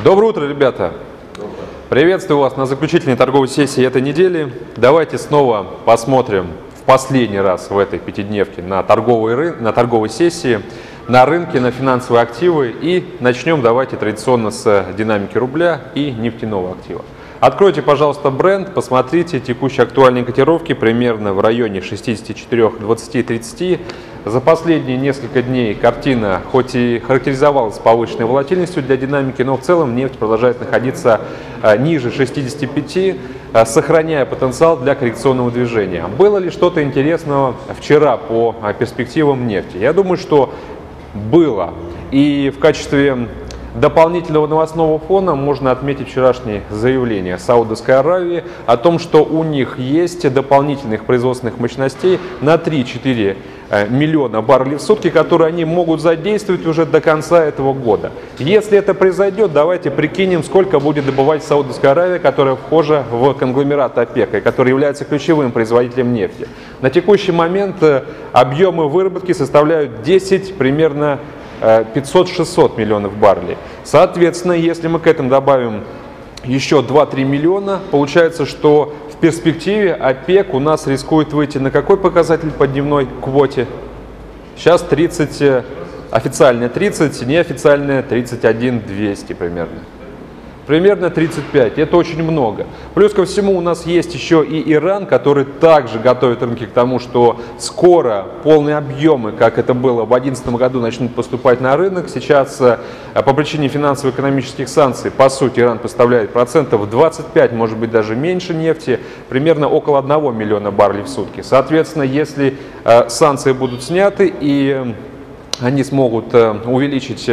Доброе утро, ребята! Приветствую вас на заключительной торговой сессии этой недели. Давайте снова посмотрим в последний раз в этой пятидневке на торговой сессии, на рынке, на финансовые активы. И начнем давайте традиционно с динамики рубля и нефтяного актива. Откройте, пожалуйста, бренд, посмотрите текущие актуальные котировки примерно в районе 64, 20, 30. За последние несколько дней картина хоть и характеризовалась повышенной волатильностью для динамики, но в целом нефть продолжает находиться ниже 65, сохраняя потенциал для коррекционного движения. Было ли что-то интересного вчера по перспективам нефти? Я думаю, что было. И в качестве дополнительного новостного фона можно отметить вчерашнее заявление Саудовской Аравии о том, что у них есть дополнительных производственных мощностей на 3-4 миллиона баррелей в сутки, которые они могут задействовать уже до конца этого года. Если это произойдет, давайте прикинем, сколько будет добывать Саудовская Аравия, которая вхожа в конгломерат ОПЕК, и который является ключевым производителем нефти. На текущий момент объемы выработки составляют 10 примерно 500-600 миллионов баррелей. Соответственно, если мы к этому добавим еще 2-3 миллиона, получается, что в перспективе ОПЕК у нас рискует выйти на какой показатель по дневной квоте? Сейчас 30, официальная 30, неофициальная 31 200 примерно. Примерно 35, это очень много. Плюс ко всему у нас есть еще и Иран, который также готовит рынки к тому, что скоро полные объемы, как это было в 2011 году, начнут поступать на рынок. Сейчас по причине финансово-экономических санкций, по сути, Иран поставляет процентов 25, может быть даже меньше нефти, примерно около 1 миллиона баррелей в сутки. Соответственно, если санкции будут сняты и они смогут увеличить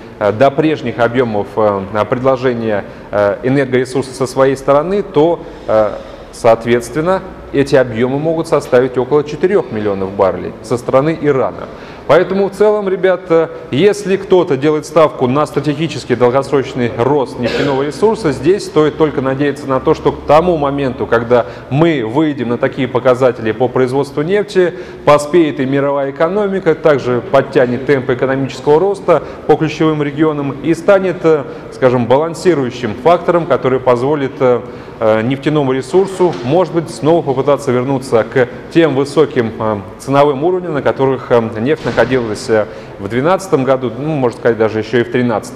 до прежних объемов предложения энергоресурсов со своей стороны, то, соответственно, эти объемы могут составить около 4 миллионов баррелей со стороны Ирана. Поэтому в целом, ребята, если кто-то делает ставку на стратегический долгосрочный рост нефтяного ресурса, здесь стоит только надеяться на то, что к тому моменту, когда мы выйдем на такие показатели по производству нефти, поспеет и мировая экономика, также подтянет темпы экономического роста по ключевым регионам и станет, скажем, балансирующим фактором, который позволит нефтяному ресурсу, может быть, снова попытаться вернуться к тем высоким ценовым уровням, на которых нефть находилась в 2012 году, ну, можно сказать, даже еще и в 2013.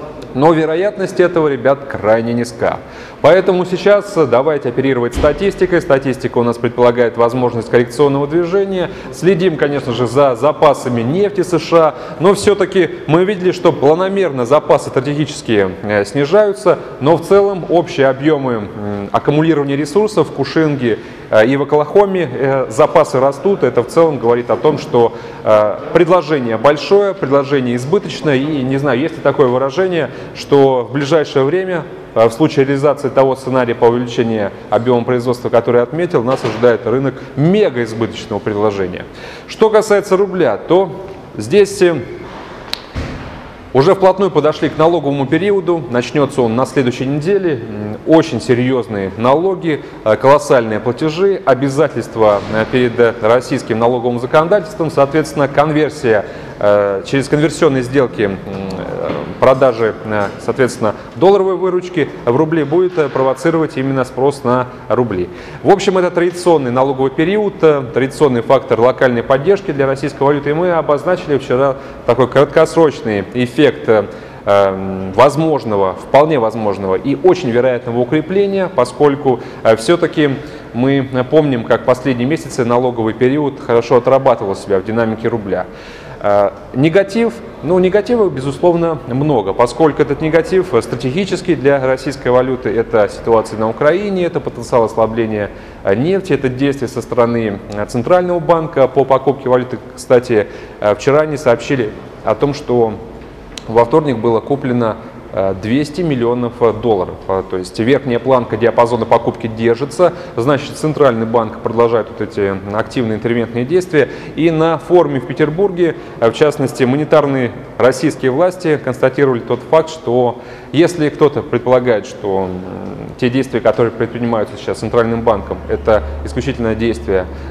Но вероятность этого, ребят, крайне низка. Поэтому сейчас давайте оперировать статистикой. Статистика у нас предполагает возможность коррекционного движения. Следим, конечно же, за запасами нефти США. Но все-таки мы видели, что планомерно запасы стратегические снижаются. Но в целом общие объемы аккумулирования ресурсов в Кушинге и в Оклахоме запасы растут. Это в целом говорит о том, что предложение большое, предложение избыточное. И не знаю, есть ли такое выражение, что в ближайшее время, в случае реализации того сценария по увеличению объема производства, который я отметил, нас ожидает рынок мега избыточного предложения. Что касается рубля, то здесь уже вплотную подошли к налоговому периоду. Начнется он на следующей неделе. Очень серьезные налоги, колоссальные платежи, обязательства перед российским налоговым законодательством. Соответственно, конверсия через конверсионные сделки продажи, соответственно, долларовой выручки в рубли будет провоцировать именно спрос на рубли. В общем, это традиционный налоговый период, традиционный фактор локальной поддержки для российской валюты. И мы обозначили вчера такой краткосрочный эффект возможного, вполне возможного и очень вероятного укрепления, поскольку все-таки мы помним, как последние месяцы налоговый период хорошо отрабатывал себя в динамике рубля. Негатив, негатива, безусловно, много, поскольку этот негатив стратегический для российской валюты. Это ситуация на Украине, это потенциал ослабления нефти, это действия со стороны Центрального банка по покупке валюты. Кстати, вчера они сообщили о том, что во вторник было куплено 200 миллионов долларов. То есть верхняя планка диапазона покупки держится, значит, Центральный банк продолжает вот эти активные интервентные действия. И на форуме в Петербурге, в частности, монетарные российские власти констатировали тот факт, что если кто-то предполагает, что те действия, которые предпринимаются сейчас Центральным банком, это исключительно действия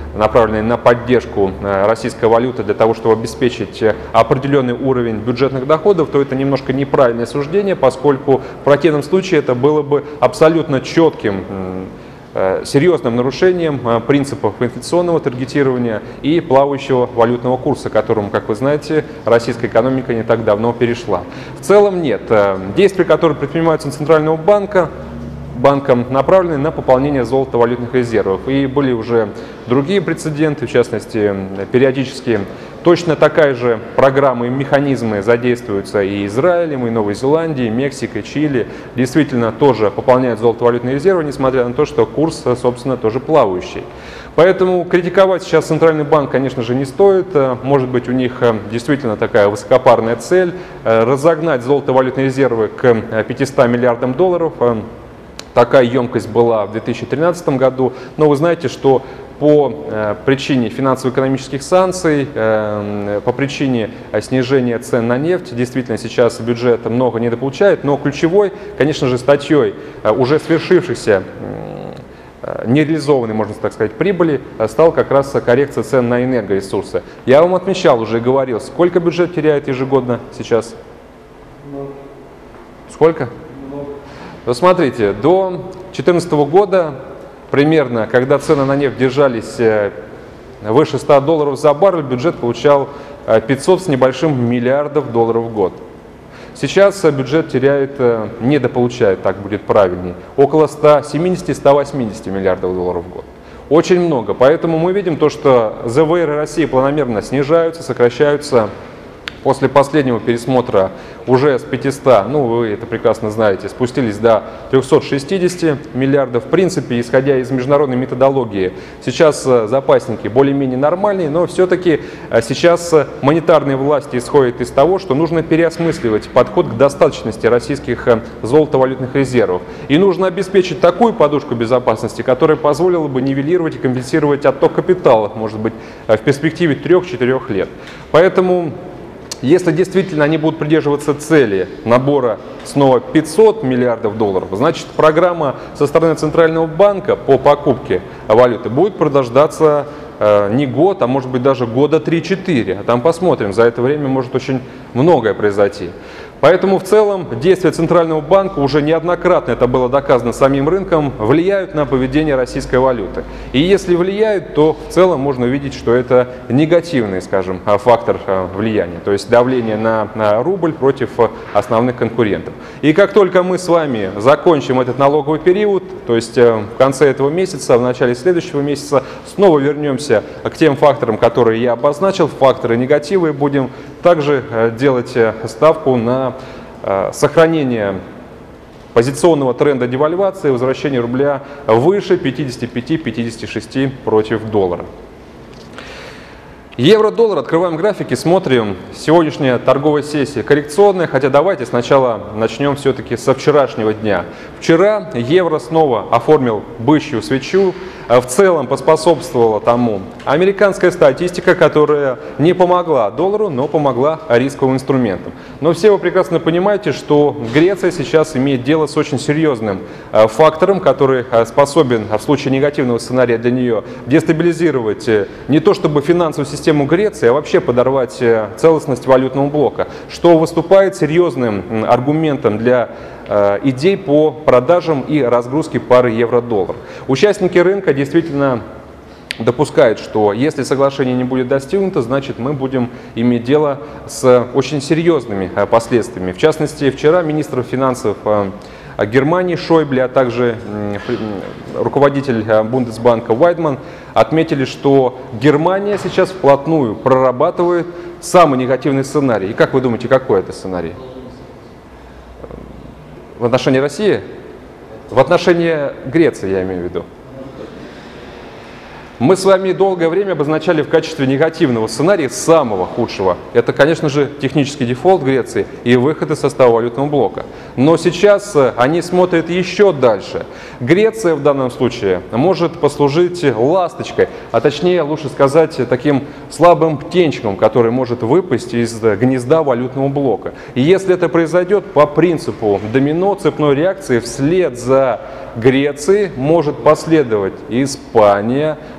направленные на поддержку российской валюты для того, чтобы обеспечить определенный уровень бюджетных доходов, то это немножко неправильное суждение, поскольку в противном случае это было бы абсолютно четким, серьезным нарушением принципов инфляционного таргетирования и плавающего валютного курса, к которому, как вы знаете, российская экономика не так давно перешла. В целом нет. Действия, которые предпринимаются Центрального банка, банком направлены на пополнение золотовалютных резервов. И были уже другие прецеденты, в частности, периодически точно такая же программа и механизмы задействуются и Израилем, и Новой Зеландией, и Мексикой, Чили. Действительно тоже пополняют золотовалютные резервы, несмотря на то, что курс, собственно, тоже плавающий. Поэтому критиковать сейчас Центральный банк, конечно же, не стоит. Может быть, у них действительно такая высокопарная цель разогнать золотовалютные резервы к 500 миллиардам долларов. Такая емкость была в 2013 году, но вы знаете, что по причине финансово-экономических санкций, по причине снижения цен на нефть, действительно сейчас бюджет много недополучает, но ключевой, конечно же, статьей уже свершившихся нереализованной, можно так сказать, прибыли стала как раз коррекция цен на энергоресурсы. Я вам отмечал, уже говорил, сколько бюджет теряет ежегодно сейчас? Сколько? Ну, смотрите, до 2014 года примерно, когда цены на нефть держались выше 100 долларов за баррель, бюджет получал 500 с небольшим миллиардов долларов в год. Сейчас бюджет теряет, недополучает, так будет правильнее, около 170-180 миллиардов долларов в год. Очень много, поэтому мы видим то, что ЗВР России планомерно снижаются, сокращаются. После последнего пересмотра уже с 500, ну вы это прекрасно знаете, спустились до 360 миллиардов. В принципе, исходя из международной методологии, сейчас запасники более-менее нормальные, но все-таки сейчас монетарные власти исходят из того, что нужно переосмысливать подход к достаточности российских золотовалютных резервов. И нужно обеспечить такую подушку безопасности, которая позволила бы нивелировать и компенсировать отток капитала, может быть, в перспективе 3-4 лет. Поэтому если действительно они будут придерживаться цели набора снова 500 миллиардов долларов, значит программа со стороны Центрального банка по покупке валюты будет продолжаться не год, а может быть даже года 3-4. А там посмотрим, за это время может очень многое произойти. Поэтому в целом действия Центрального банка, уже неоднократно это было доказано самим рынком, влияют на поведение российской валюты. И если влияют, то в целом можно увидеть, что это негативный, скажем, фактор влияния, то есть давление на рубль против основных конкурентов. И как только мы с вами закончим этот налоговый период, то есть в конце этого месяца, в начале следующего месяца, снова вернемся к тем факторам, которые я обозначил, факторы негативы, будем также делать ставку на сохранение позиционного тренда девальвации, возвращение рубля выше 55-56 против доллара. Евро-доллар, открываем графики, смотрим. Сегодняшняя торговая сессия коррекционная, хотя давайте сначала начнем все-таки со вчерашнего дня. Вчера евро снова оформил бычью свечу, в целом поспособствовала тому американская статистика, которая не помогла доллару, но помогла рисковым инструментам. Но все вы прекрасно понимаете, что Греция сейчас имеет дело с очень серьезным фактором, который способен в случае негативного сценария для нее дестабилизировать не то чтобы финансовую систему Греции, а вообще подорвать целостность валютного блока, что выступает серьезным аргументом для идей по продажам и разгрузке пары евро-доллар. Участники рынка действительно допускают, что если соглашение не будет достигнуто, значит мы будем иметь дело с очень серьезными последствиями. В частности, вчера министр финансов Германии Шойбле, а также руководитель Бундесбанка Вайдман отметили, что Германия сейчас вплотную прорабатывает самый негативный сценарий. И как вы думаете, какой это сценарий? В отношении России? В отношении Греции, я имею в виду. Мы с вами долгое время обозначали в качестве негативного сценария самого худшего. Это, конечно же, технический дефолт Греции и выход из состава валютного блока. Но сейчас они смотрят еще дальше. Греция в данном случае может послужить ласточкой, а точнее, лучше сказать, таким слабым птенчиком, который может выпасть из гнезда валютного блока. И если это произойдет по принципу домино цепной реакции, вслед за Грецией может последовать Испания,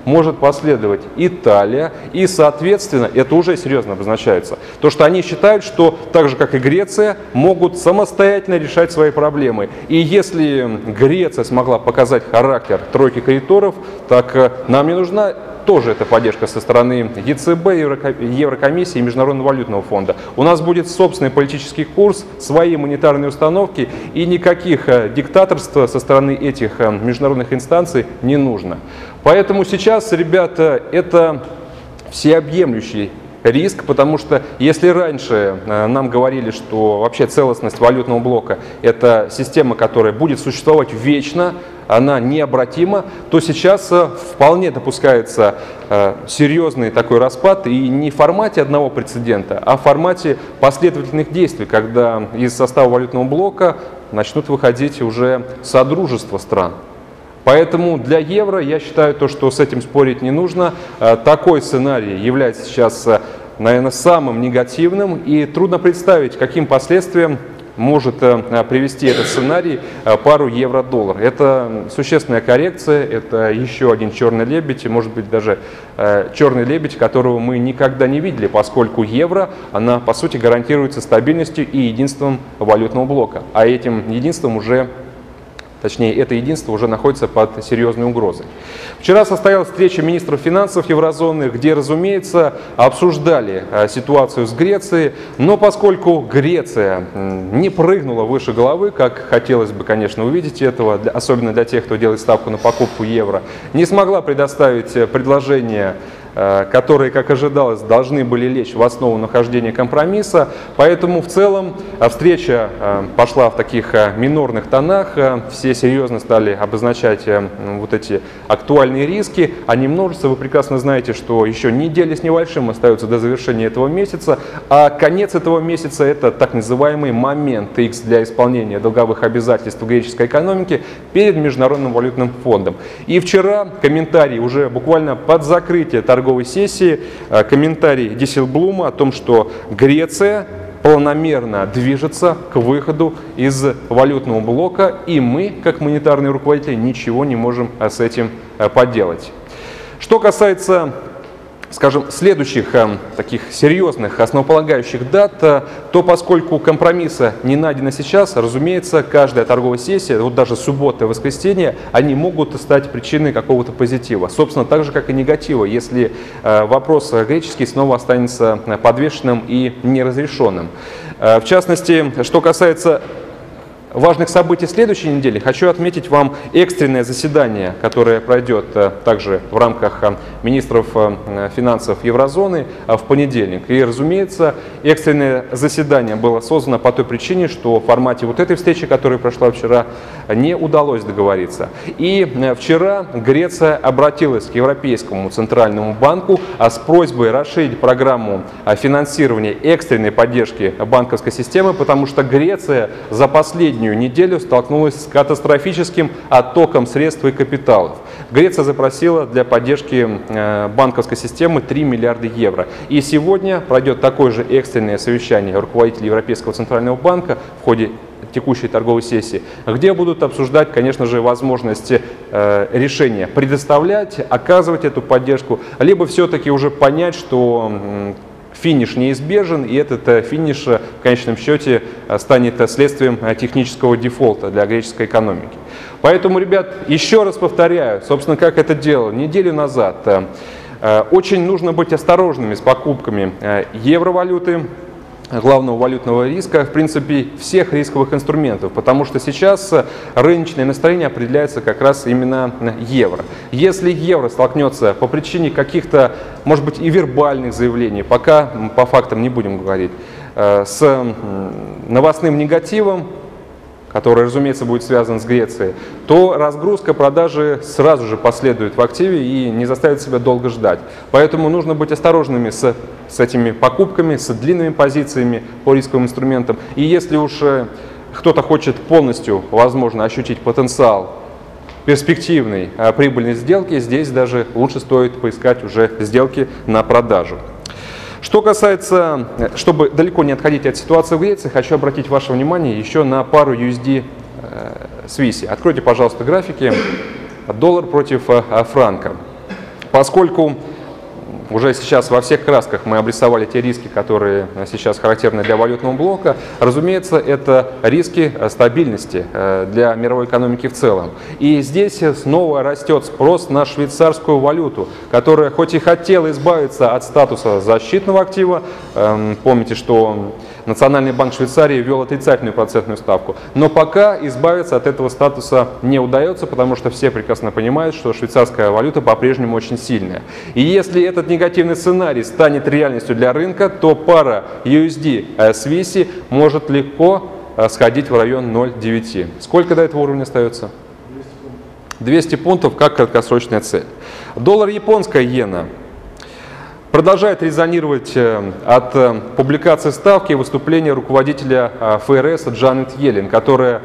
может последовать Италия, и, соответственно, это уже серьезно обозначается. То, что они считают, что так же, как и Греция, могут самостоятельно решать свои проблемы. И если Греция смогла показать характер тройки кредиторов, так нам не нужна тоже эта поддержка со стороны ЕЦБ, Еврокомиссии и Международного валютного фонда. У нас будет собственный политический курс, свои монетарные установки, и никаких диктаторств со стороны этих международных инстанций не нужно. Поэтому сейчас, ребята, это всеобъемлющий риск, потому что если раньше нам говорили, что вообще целостность валютного блока – это система, которая будет существовать вечно, она необратима, то сейчас вполне допускается серьезный такой распад, и не в формате одного прецедента, а в формате последовательных действий, когда из состава валютного блока начнут выходить уже содружества стран. Поэтому для евро я считаю, что с этим спорить не нужно. Такой сценарий является сейчас, наверное, самым негативным, и трудно представить, каким последствиям может привести этот сценарий пару евро-доллар. Это существенная коррекция, это еще один черный лебедь, может быть даже черный лебедь, которого мы никогда не видели, поскольку евро, она по сути гарантируется стабильностью и единством валютного блока, а этим единством уже... Точнее, это единство уже находится под серьезной угрозой. Вчера состоялась встреча министров финансов еврозоны, где, разумеется, обсуждали ситуацию с Грецией, но поскольку Греция не прыгнула выше головы, как хотелось бы, конечно, увидеть этого, особенно для тех, кто делает ставку на покупку евро, не смогла предоставить предложение, которые, как ожидалось, должны были лечь в основу нахождения компромисса. Поэтому в целом встреча пошла в таких минорных тонах. Все серьезно стали обозначать вот эти актуальные риски. Они множество. Вы прекрасно знаете, что еще недели с небольшим остаются до завершения этого месяца. А конец этого месяца – это так называемый момент X для исполнения долговых обязательств греческой экономики перед Международным валютным фондом. И вчера комментарий уже буквально под закрытие торговой сессии, комментарий Дисселблума о том, что Греция планомерно движется к выходу из валютного блока, и мы, как монетарные руководители, ничего не можем с этим поделать. Что касается, скажем, следующих таких серьезных основополагающих дат, то поскольку компромисса не найдено сейчас, разумеется, каждая торговая сессия, вот даже суббота и воскресенье, они могут стать причиной какого-то позитива. Собственно, так же, как и негатива, если вопрос греческий снова останется подвешенным и неразрешенным. В частности, что касается важных событий следующей недели, хочу отметить вам экстренное заседание, которое пройдет также в рамках министров финансов еврозоны в понедельник. И, разумеется, экстренное заседание было создано по той причине, что в формате вот этой встречи, которая прошла вчера, не удалось договориться. И вчера Греция обратилась к Европейскому центральному банку с просьбой расширить программу финансирования экстренной поддержки банковской системы, потому что Греция за последнюю неделю столкнулась с катастрофическим оттоком средств и капиталов. Греция запросила для поддержки банковской системы 3 миллиарда евро. И сегодня пройдет такое же экстренное совещание руководителей Европейского центрального банка в ходе текущей торговой сессии, где будут обсуждать, конечно же, возможности решения предоставлять, оказывать эту поддержку, либо все-таки уже понять, что финиш неизбежен, и этот финиш в конечном счете станет следствием технического дефолта для греческой экономики. Поэтому, ребят, еще раз повторяю, собственно, как это делал неделю назад. Очень нужно быть осторожными с покупками евровалюты, главного валютного риска, в принципе, всех рисковых инструментов, потому что сейчас рыночное настроение определяется как раз именно евро. Если евро столкнется по причине каких-то, может быть, и вербальных заявлений, пока по фактам не будем говорить, с новостным негативом, который, разумеется, будет связан с Грецией, то разгрузка продажи сразу же последует в активе и не заставит себя долго ждать. Поэтому нужно быть осторожными с этими покупками, с длинными позициями по рисковым инструментам. И если уж кто-то хочет полностью, возможно, ощутить потенциал перспективной прибыльной сделки, здесь даже лучше стоит поискать уже сделки на продажу. Что касается, чтобы далеко не отходить от ситуации в Греции, хочу обратить ваше внимание еще на пару USD Swiss. Откройте, пожалуйста, графики. Доллар против франка. Поскольку уже сейчас во всех красках мы обрисовали те риски, которые сейчас характерны для валютного блока. Разумеется, это риски стабильности для мировой экономики в целом. И здесь снова растет спрос на швейцарскую валюту, которая хоть и хотела избавиться от статуса защитного актива, помните, что Национальный банк Швейцарии ввел отрицательную процентную ставку, но пока избавиться от этого статуса не удается, потому что все прекрасно понимают, что швейцарская валюта по-прежнему очень сильная. И если этот негативный сценарий станет реальностью для рынка, то пара USD-Swiss может легко сходить в район 0,9. Сколько до этого уровня остается? 200 пунктов как краткосрочная цель. Доллар японская иена продолжает резонировать от публикации ставки и выступления руководителя ФРС Джанет Йеллен, которая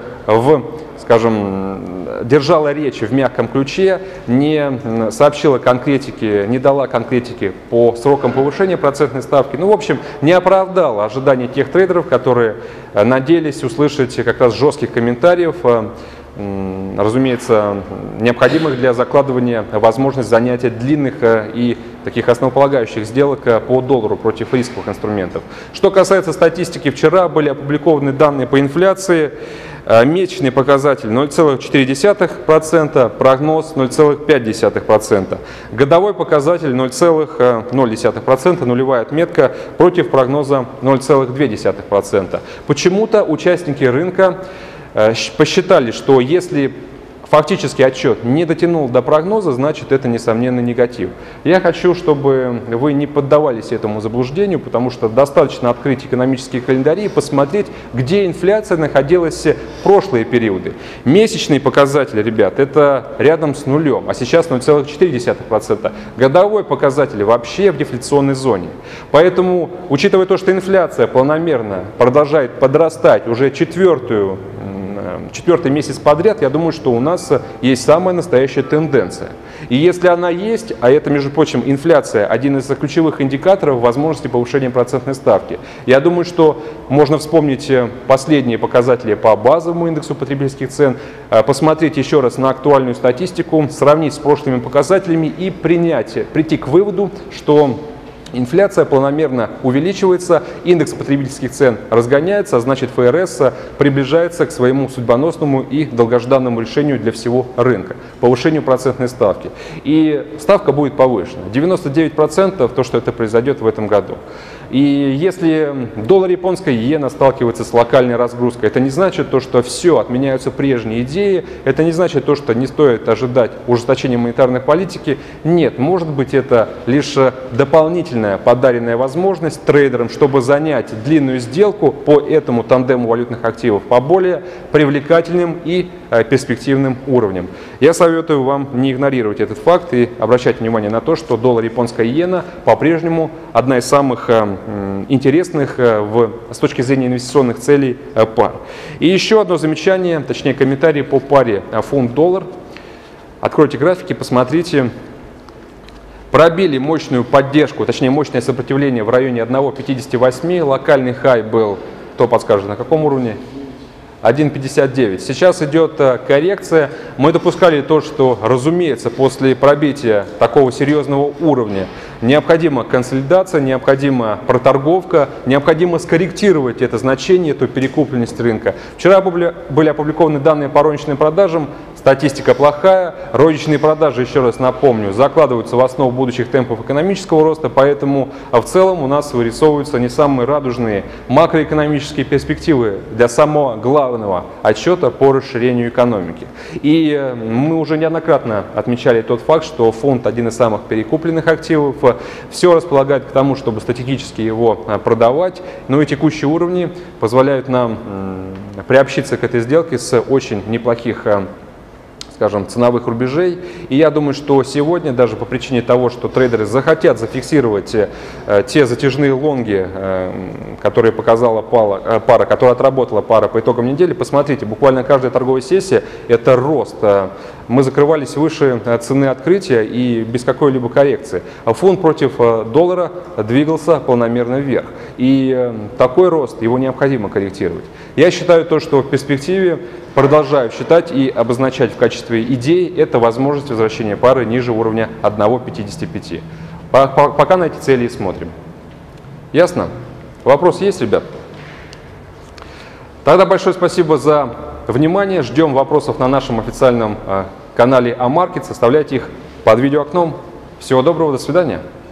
держала речь в мягком ключе, не сообщила конкретики, не дала конкретики по срокам повышения процентной ставки. В общем, не оправдала ожиданий тех трейдеров, которые надеялись услышать как раз жестких комментариев, разумеется, необходимых для закладывания возможности занятия длинных и таких основополагающих сделок по доллару против рисковых инструментов. Что касается статистики, вчера были опубликованы данные по инфляции. Месячный показатель 0,4%, прогноз 0,5%. Годовой показатель 0,0%, нулевая отметка против прогноза 0,2%. Почему-то участники рынка посчитали, что если фактический отчет не дотянул до прогноза, значит это несомненно негатив. Я хочу, чтобы вы не поддавались этому заблуждению, потому что достаточно открыть экономические календари и посмотреть, где инфляция находилась в прошлые периоды. Месячный показатель, ребят, это рядом с нулем, а сейчас 0,4%. Годовой показатель вообще в дефляционной зоне. Поэтому, учитывая то, что инфляция планомерно продолжает подрастать уже четвертый месяц подряд, я думаю, что у нас есть самая настоящая тенденция. И если она есть, а это, между прочим, инфляция, один из ключевых индикаторов возможности повышения процентной ставки, я думаю, что можно вспомнить последние показатели по базовому индексу потребительских цен, посмотреть еще раз на актуальную статистику, сравнить с прошлыми показателями и прийти к выводу, что инфляция планомерно увеличивается, индекс потребительских цен разгоняется, а значит ФРС приближается к своему судьбоносному и долгожданному решению для всего рынка – повышению процентной ставки. И ставка будет повышена. 99% то, что это произойдет в этом году. И если доллар японская иена сталкивается с локальной разгрузкой, это не значит то, что все, отменяются прежние идеи, это не значит то, что не стоит ожидать ужесточения монетарной политики. Нет, может быть это лишь дополнительная подаренная возможность трейдерам, чтобы занять длинную сделку по этому тандему валютных активов по более привлекательным и перспективным уровням. Я советую вам не игнорировать этот факт и обращать внимание на то, что доллар японская иена по-прежнему одна из самых интересных с точки зрения инвестиционных целей пар. И еще одно замечание, точнее комментарий по паре фунт-доллар. Откройте графики, посмотрите. Пробили мощную поддержку, точнее мощное сопротивление в районе 1,58. Локальный хай был, кто подскажет, на каком уровне? 1,59. Сейчас идет коррекция. Мы допускали то, что, разумеется, после пробития такого серьезного уровня необходима консолидация, необходима проторговка, необходимо скорректировать это значение, эту перекупленность рынка. Вчера были опубликованы данные по розничным продажам. Статистика плохая, розничные продажи, еще раз напомню, закладываются в основу будущих темпов экономического роста, поэтому в целом у нас вырисовываются не самые радужные макроэкономические перспективы для самого главного отчета по расширению экономики. И мы уже неоднократно отмечали тот факт, что фунт один из самых перекупленных активов, все располагает к тому, чтобы стратегически его продавать, но и текущие уровни позволяют нам приобщиться к этой сделке с очень неплохих, скажем, ценовых рубежей. И я думаю, что сегодня, даже по причине того, что трейдеры захотят зафиксировать те затяжные лонги, которые показала пара, которая отработала пара по итогам недели, посмотрите, буквально каждая торговая сессия – это рост. Мы закрывались выше цены открытия и без какой-либо коррекции. Фунт против доллара двигался планомерно вверх. И такой рост, его необходимо корректировать. Я считаю то, что в перспективе, продолжаю считать и обозначать в качестве идеи, это возможность возвращения пары ниже уровня 1,55. Пока на эти цели и смотрим. Ясно? Вопрос есть, ребят? Тогда большое спасибо за внимание. Ждем вопросов на нашем официальном канале Амаркет. Составляйте их под видеоокном. Всего доброго, до свидания.